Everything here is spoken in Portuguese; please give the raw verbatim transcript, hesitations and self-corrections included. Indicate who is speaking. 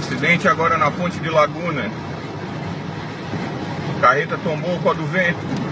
Speaker 1: Acidente agora na ponte de Laguna. Carreta tombou com a do vento.